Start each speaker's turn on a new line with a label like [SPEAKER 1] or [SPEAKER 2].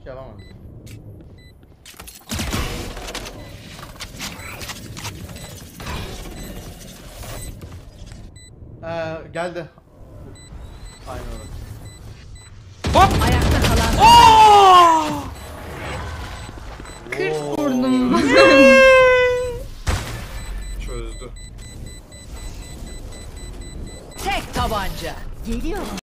[SPEAKER 1] yapamaz. Geldi. Aynen öyle.
[SPEAKER 2] Hop! Ayakta kalan.
[SPEAKER 3] Aa!
[SPEAKER 2] 40 vurdum.
[SPEAKER 3] Çözdü.
[SPEAKER 2] Tek tabanca. Geliyor.